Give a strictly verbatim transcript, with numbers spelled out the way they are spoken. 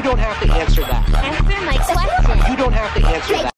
don't have to answer that. Answer my question. You don't have to answer that.